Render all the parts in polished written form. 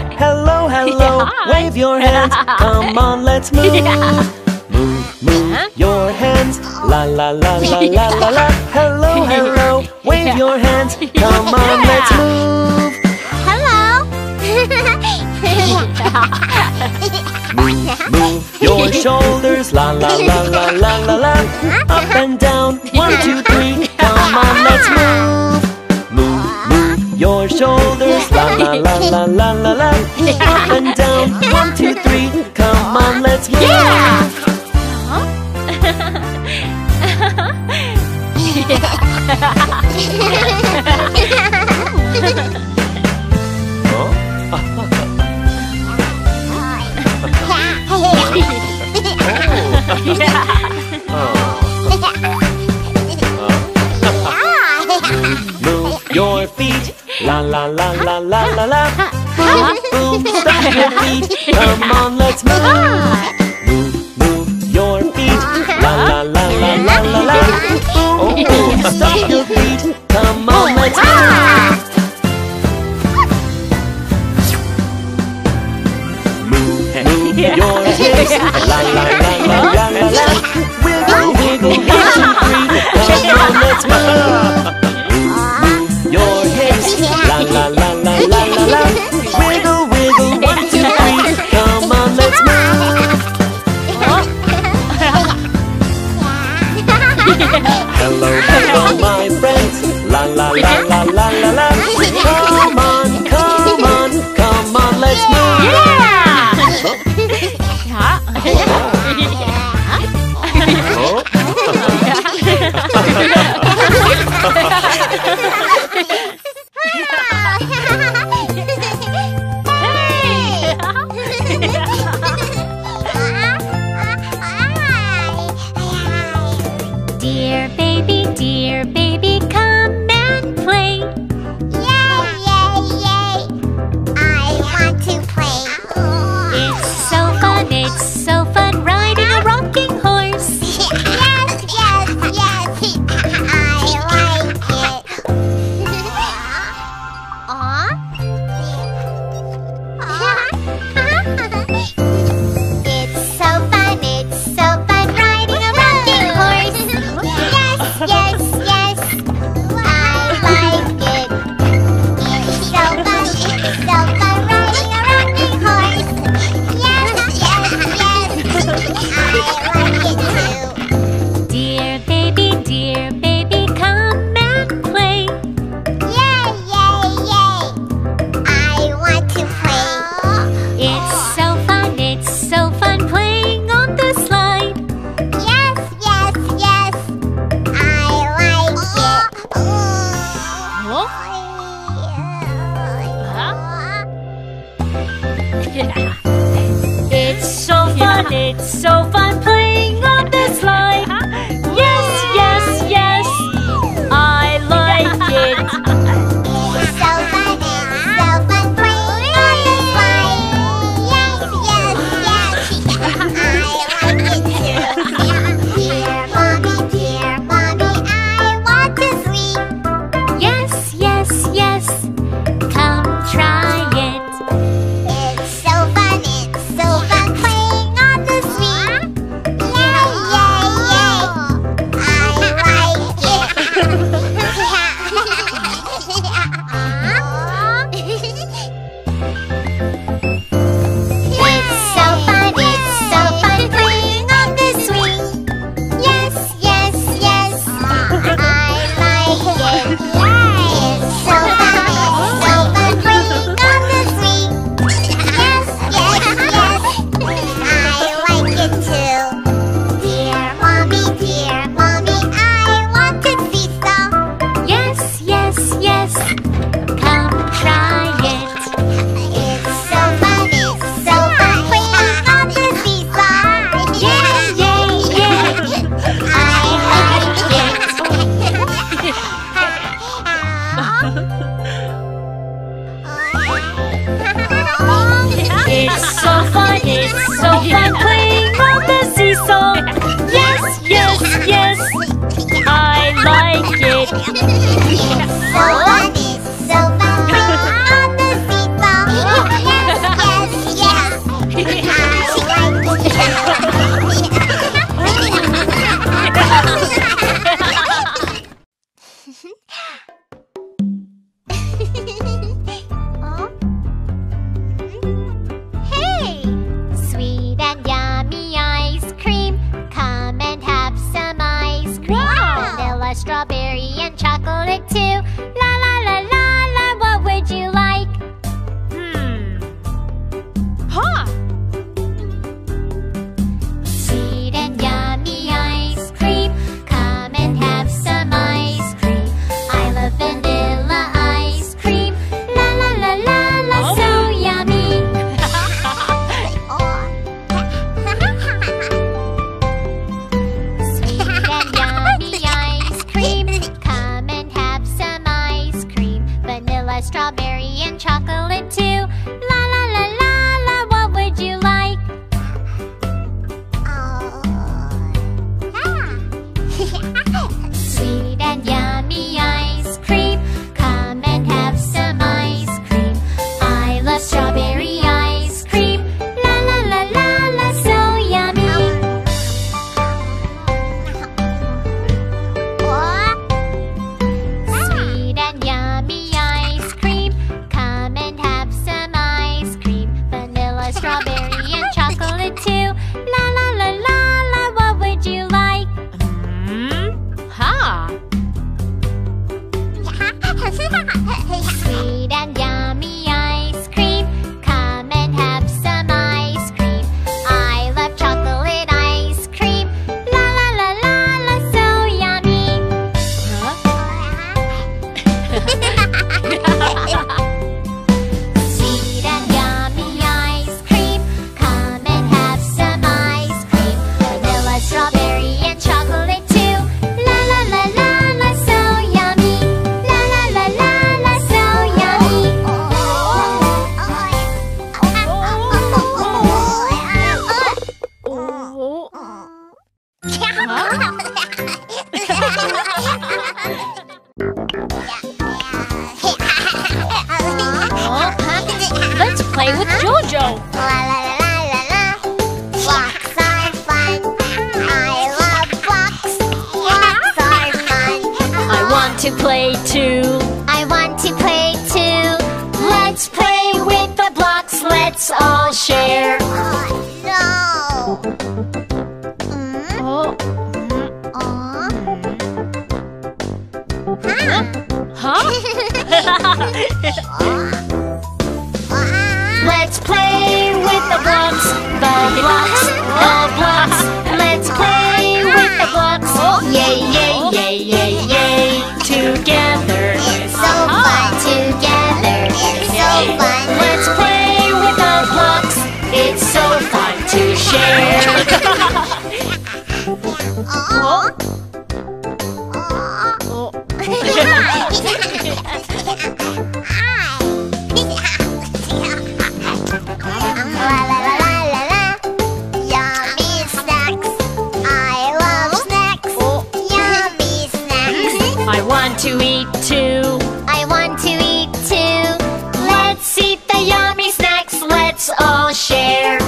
Hello, hello, Hi. wave your hands. Come on, let's move. Move your hands. La la la la la la la. Hello, hello, wave your hands. Come on, let's move. Hello. Move your shoulders. La la la la la la la. Up and down. 1, 2, 3. Come on, let's move. Move your shoulders. La la la la la la la. Up and down. 1, 2, 3. Come on, let's move. Move your feet. La la la la la la la. Boom, boom, stomp your feet. Come on, let's move. Move your feet. La la la la la la la. Boom, boom, stomp your feet. Come on, let's move. Move your hips. La la la la la la la. Wiggle, wiggle, 1, 2, 3. Come on, let's move. Your hips, la la la la la la la. Wiggle, wiggle, 1, 2, 3. Come on, let's move. Hello, hello, my friends. La la la la la la la. Come on, come on, come on, let's move. Dear baby, come and play. Yay, yay, yay. I want to play. It's so fun riding a rocking horse. Yes, yes, yes. I like it. It's so fun riding a rocking horse. Yes, yes, I like it. It's so fun riding a rocking horse. Yes, yes, yes, I like it too. Dear baby, come and play. Yay, yay, yay, I want to play. It's so fun playing on the slide. Yes, yes, yes, I like it. It's so fun playing on the slide. Yes, yes, yes, I like it. It's so fun playing on the slide. Yes, yes, yes, I like it too. Dear mommy, I want to sleep. Yes, yes, yes, come try it. It's so fun playing on the sleep. chocolate too. La la la la la, what would you like? Sweet and yummy ice cream. Come and have some ice cream. I love vanilla ice cream. La la la la la, so yummy. Sweet and yummy ice cream. Come and have some ice cream. Vanilla, strawberry, and chocolate too. La la la la la, what would you like? Sweet and yummy ice cream. Come and have some ice cream. I love strawberry ice cream. La la la la la, so yummy. Sweet and yummy ice cream. Come and have some ice cream. Vanilla, strawberry, and chocolate too. La la la la la, what would you like? Sweet and yummy ice cream. Come and have some ice cream. I love chocolate ice cream. La la la la la, so yummy. Sweet and yummy ice cream. Come and have some ice cream. Vanilla, strawberry, and chocolate too. La la la la la, so yummy. La la la la la, so yummy. Let's play with Jojo. La la la la la. Blocks are fun. I love blocks. Blocks are fun. I want to play too. I want to play too. Let's play with the blocks. Let's all share. No. Let's play with the blocks, the blocks, the blocks. Let's play with the blocks. Yay, yay, yay, yay, yay. Together. It's so fun together. It's so fun. Let's play with the blocks. It's so fun to share. La la la la la la. Yummy snacks. I love snacks. Yummy snacks. I want to eat too. I want to eat too. Let's eat the yummy snacks. Let's all share.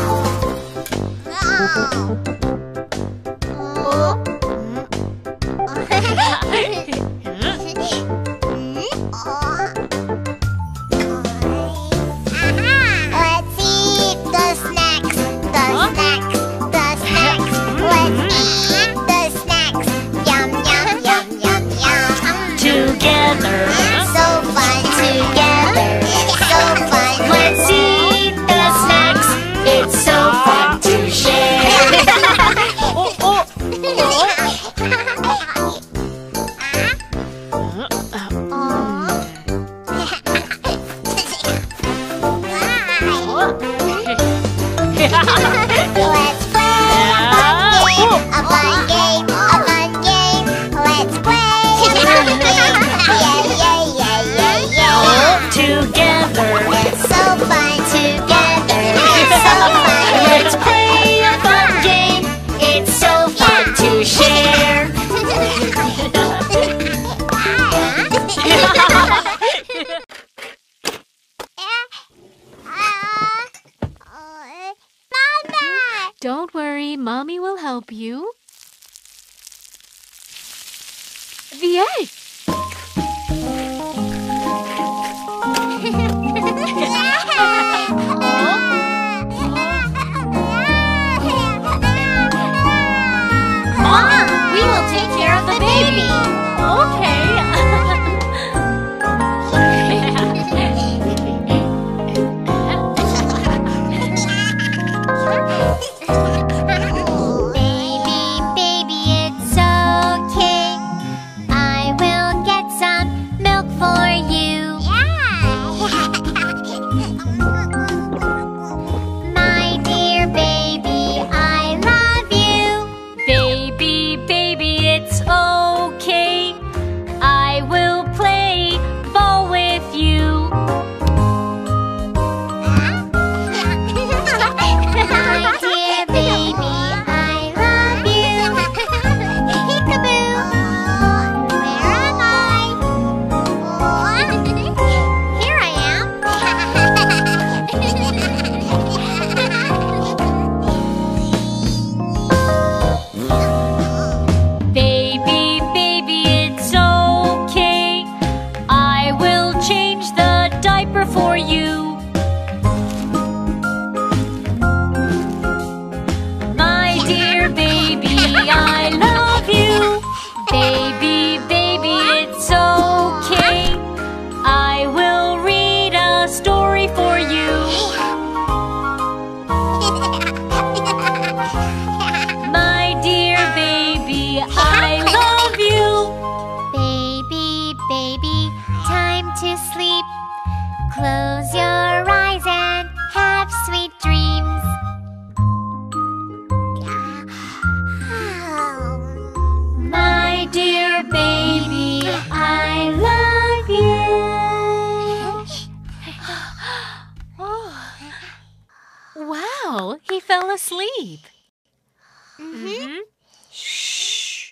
Let's eat the snacks, the snacks, the snacks. Let's eat the snacks. Yum, yum, yum, yum, yum. Together. It's so fun together. It's so fun. Let's eat the snacks. It's so fun to share. Let's play a fun game, a fun game. Let's play. Yeah, yeah, yeah, yeah, yeah. Together. It's so fun together. It's so fun. Let's play a fun game. It's so fun to share. Don't worry, Mommy will help you. The egg! Mom, we will take care of the baby. Okay. Oh, he fell asleep. Shh.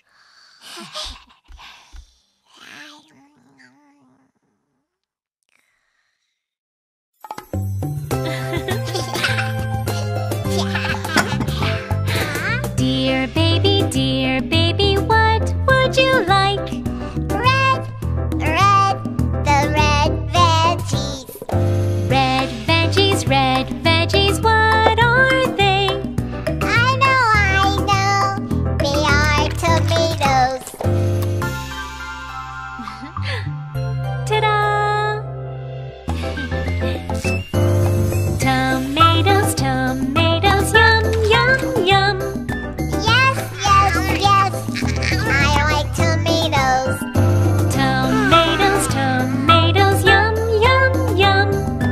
Dear baby, what would you like? Red, the red veggies. Red veggies, what are they? I know, they are tomatoes. Ta-da! Tomatoes, yum, yum. Yes, I like tomatoes. Tomatoes, yum.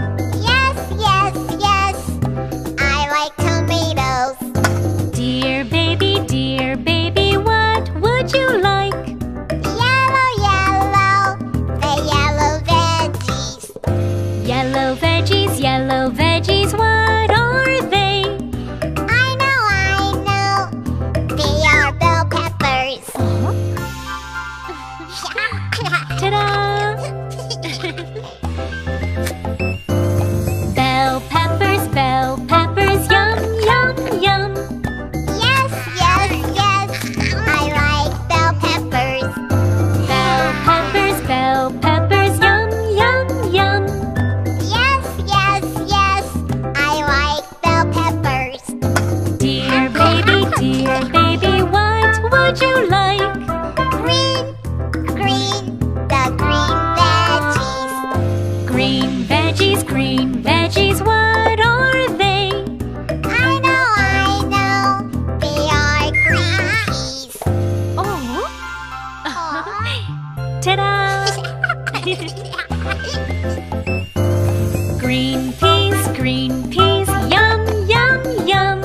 Yes, I like tomatoes. Dear baby, what would you like? Yellow, the yellow veggies. Yellow veggies, what are they? I know, they are bell peppers. Ta-da! Bell peppers, yum. Yes, I like bell peppers. Bell peppers, yum. Yes, I like bell peppers. Dear baby, what would you like? Green, the Green veggies, what are they? I know, they are green peas. Oh! Ta-da! Green peas, yum.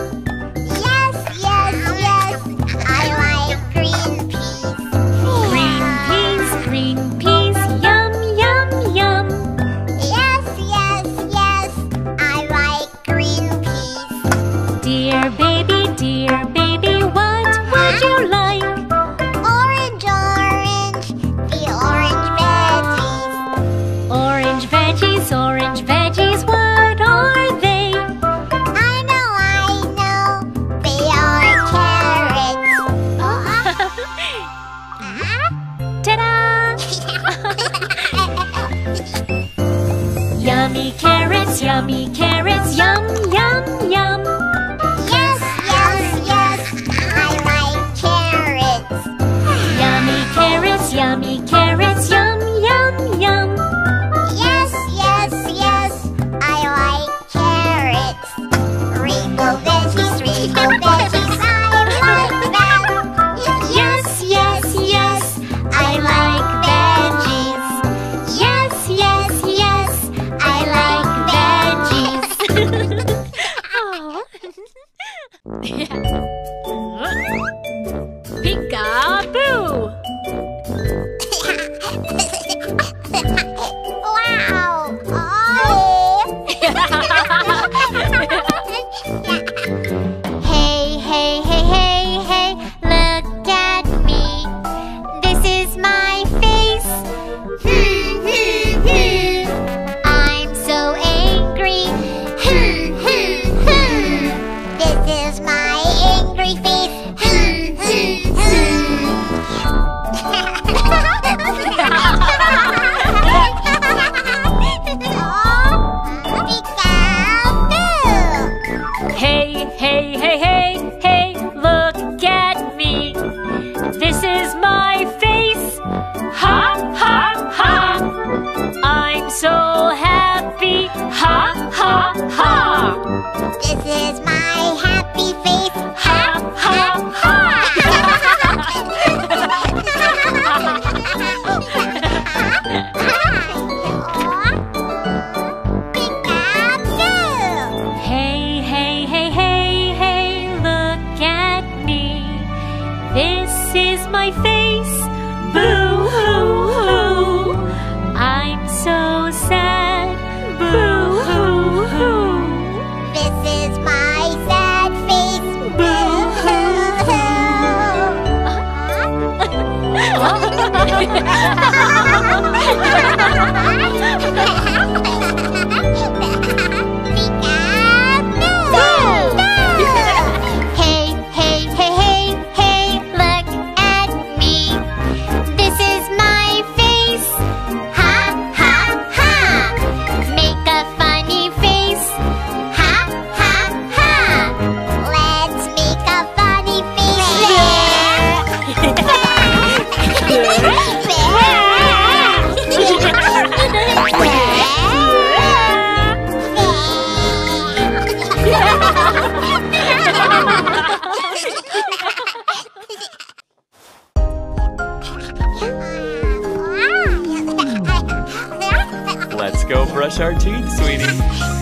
Yes, I like green peas. Green peas, yum. Yes, I like green peas. Dear baby, what would you like? Orange, the orange veggies. Orange veggies, what are they? I know, they are carrots. Ta-da! Yummy carrots, yum. Yes, I like carrots. Yummy carrots, yum. Yes, I like carrots. Rainbow veggies, I like them. Yes, I like veggies. Yes, I like veggies. Oh. Peek-a-boo! Wow! Hey, look at me. This is my face. I'm so angry. This is my angry face. Hey, look at me. This is my face. Ha. I'm so happy. Ha. This is my happy face. Hey, look at me. This is my face. Boo-hoo-hoo. I'm so sad. Boo-hoo-hoo. This is my Hey, hey, hey, hey, hey, look at me. This is my face. Ha, ha, ha. Make a funny face. Ha, ha, ha. Let's make a funny Let's go brush our teeth, sweetie.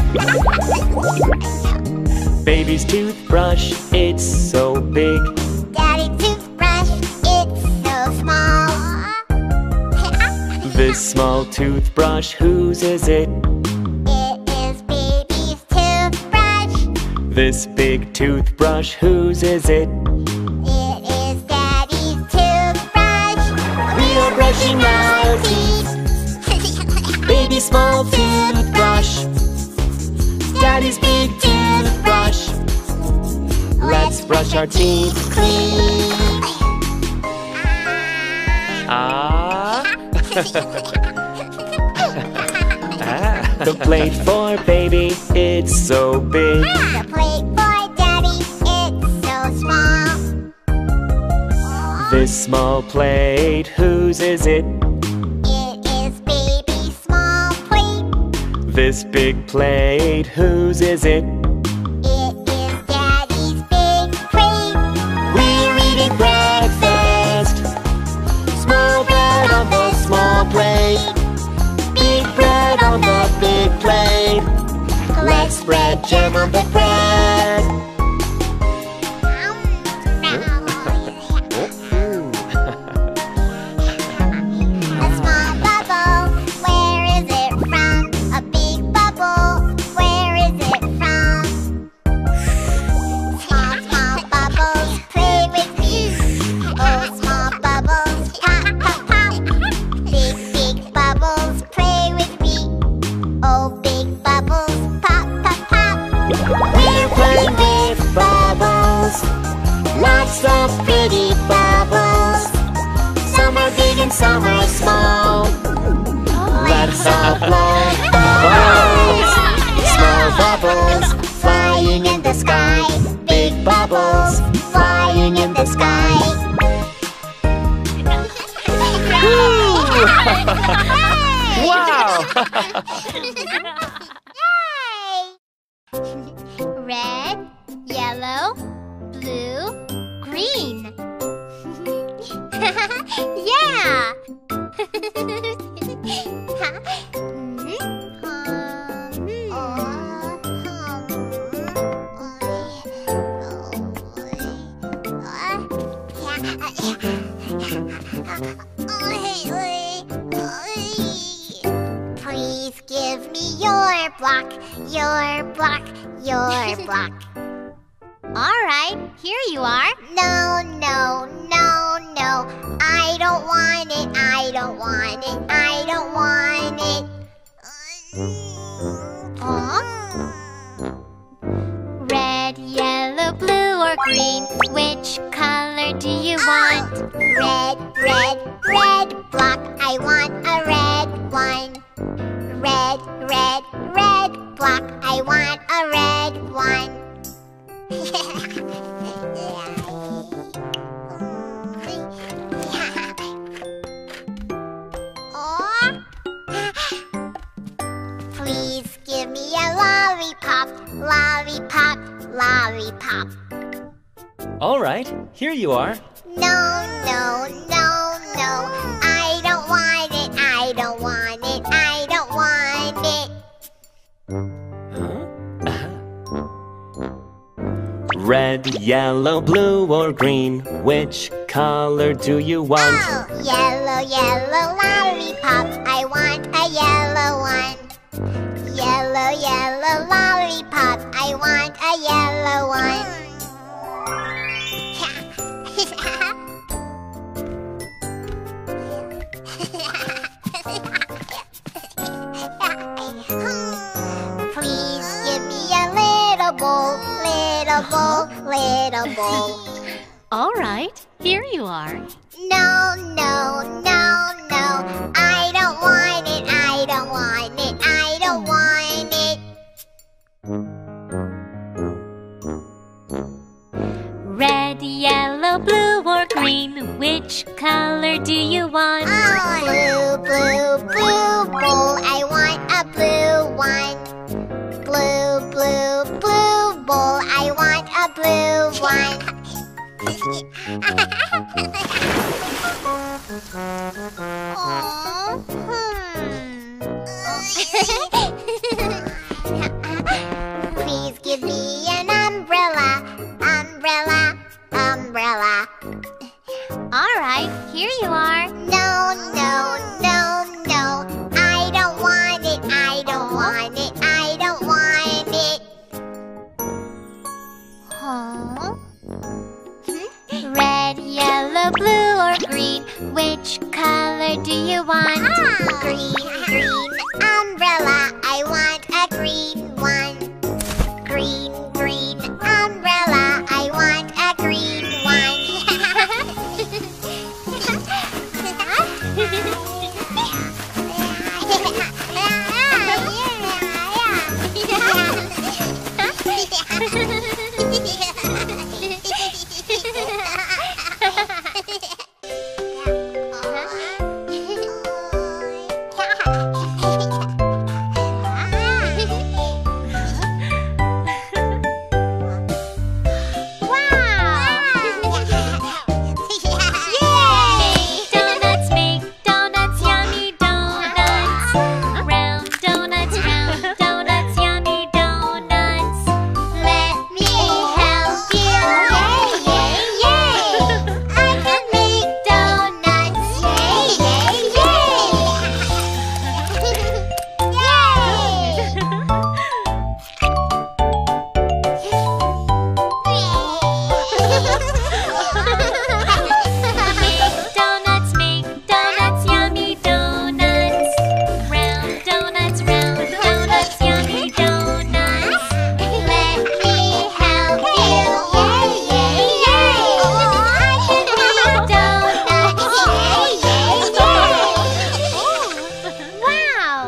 Baby's toothbrush, it's so big. Daddy toothbrush, it's so small. This small toothbrush, whose is it? It is baby's toothbrush. This big toothbrush, whose is it? It is Daddy's toothbrush. We are brushing our teeth. Baby's small toothbrush, Daddy's big toothbrush. Let's brush our teeth clean. Ah. The plate for baby, it's so big. The plate for Daddy, it's so small. This small plate, whose is it? It is baby's small plate. This big plate, whose is it? It is Daddy's big plate. We're eating breakfast. Small bread on the small plate. Big bread on the big plate. Let's spread jam on the bread. A small bubble, where is it from? A big bubble, where is it from? Small, small bubbles, play with me. Oh, small bubbles, pop, pop, pop. Big, big bubbles, play with me. Oh, big bubbles, pop, pop, pop. We're playing with bubbles. Lots of pretty bubbles. Some are big and some are small. Let's all blow bubbles. Small bubbles flying in the sky. Big bubbles flying in the sky. Wow! Red, yellow, blue, green. Yeah! Please give me your block, your block, your block. All right, here you are. No, no, no, no. I don't want it, I don't want it, I don't want it. Huh? Red, yellow, blue, or green, which color do you want? Red, red, red block, I want a red one. Red, red, red block, I want a red one. Please give me a lollipop, lollipop, lollipop. All right, here you are. No, no, no, no. I don't want it, I don't want it, I don't want it. Red, yellow, blue, or green, which color do you want? Oh, yellow, yellow lollipop, I want a yellow one. Yellow, yellow lollipop, I want a yellow one. little bowl. All right, here you are. No, no, no, no. I don't want it, I don't want it, I don't want it. Red, yellow, blue, or green, which color do you want? Blue, blue, blue bowl. I want a blue one. Blue, blue, blue bowl. I want a blue one. Please give me an umbrella, umbrella, umbrella. All right, here you are. No, no, no, no. I don't want it, I don't want it, I don't want it. Huh? Red, yellow, blue, or green, which color do you want? Green, green, umbrella. I want a green one. Green, green, umbrella. I want a green one. Make donuts, yummy donuts. Round donuts, yummy donuts. Let me help you. Yay, yay, yay. I can make donuts. Yay, Make donuts, yummy donuts. Round donuts, yummy donuts. Let me help you. Yay, yay, yay. I can make donuts. Yay, yay, yay. Wow.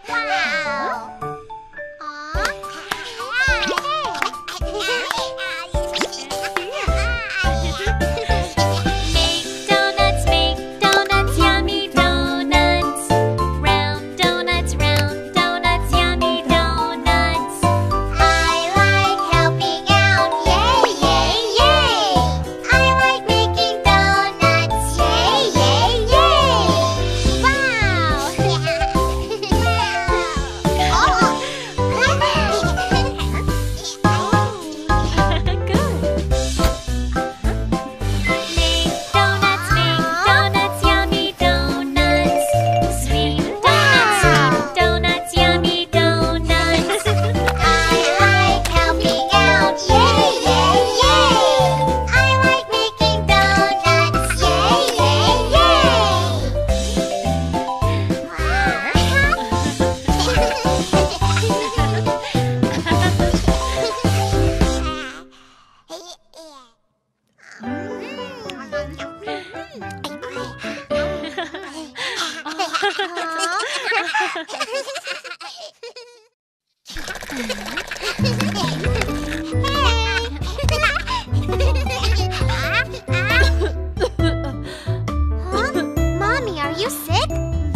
Make donuts, yummy donuts. Round donuts, yummy donuts. I like helping out. Yay, yay, yay. I like making donuts. Yay, yay, yay. Wow. Good. Make donuts, yummy donuts. Sweet donuts, yummy donuts. I like helping out. Yay, yay, yay. I like making donuts. Yay, Mommy, are you sick?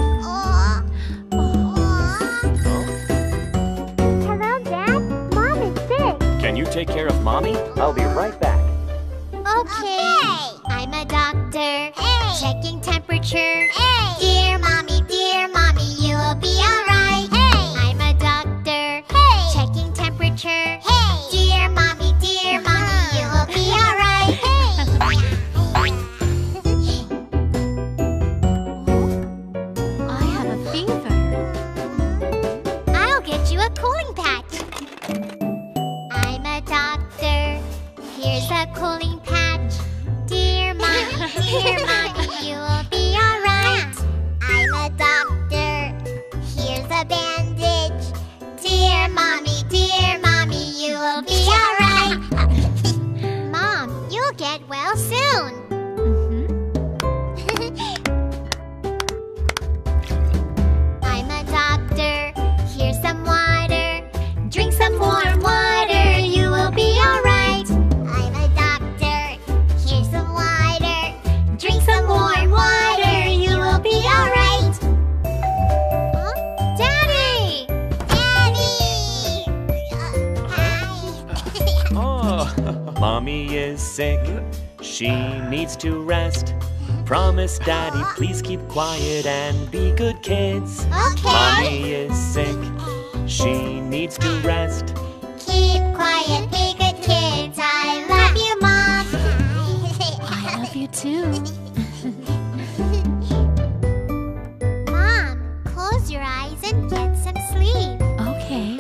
Hello, Dad. Mom is sick. Can you take care of Mommy? I'll be right back. Okay. I'm a doctor. Checking temperature. Dear mommy, you'll be alright. I'm a doctor. Checking temperature. Dear mommy, you'll be alright. I have a fever. I'll get you a cooling patch. I'm a doctor. Here's a cooling patch. Dear mommy, you'll be alright. I'm a doctor. Here's a bandage. Dear mommy, you'll be alright. soon. I'm a doctor. Here's some water. Drink some warm water. You will be alright. I'm a doctor. Here's some water. Drink some warm water. You will be alright. Huh? Daddy! Daddy! Hi. Oh, Mommy is sick. She needs to rest. Promise, Daddy, please keep quiet and be good kids. Okay. Mommy is sick. She needs to rest. Keep quiet, be good kids. I love you, Mom. I love you too. Mom, close your eyes and get some sleep. Okay.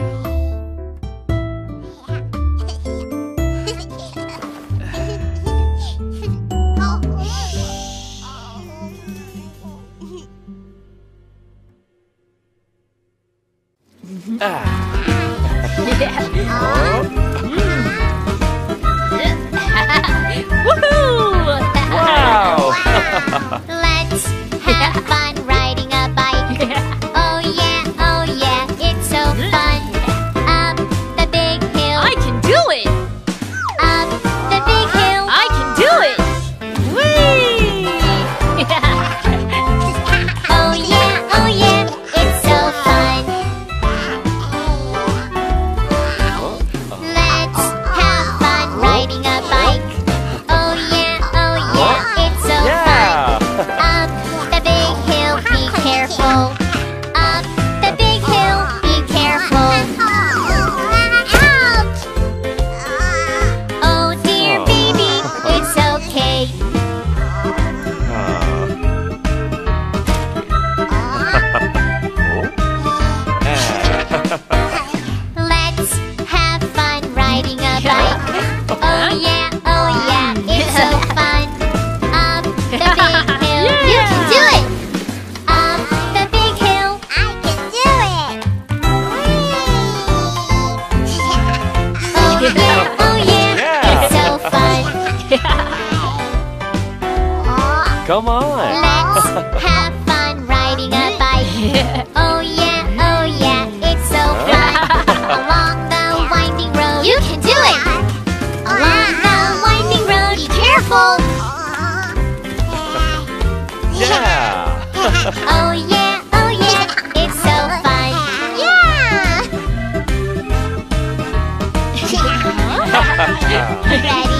Woohoo! Wow! Let's have fun riding a bike. Oh yeah, it's so fun. Up the big hill, I can do it! up the big hill. I can do it! Whee! Oh yeah, it's so fun. Let's have fun riding a bike. Oh yeah, it's so Yeah! fun. Up the big hill, be careful. Up the big hill, be careful. Ouch! Oh dear baby, it's okay. Let's have fun riding a bike. Oh yeah, it's so fun. Up the big hill, you can do it. Up the big hill, I can do it. Oh yeah, it's so fun. Come on! Let's have fun riding a bike. Oh yeah, it's so fun. Along the winding road, you can do it. Along the winding road, be careful. Yeah! Oh yeah, it's so fun. Yeah. Ready?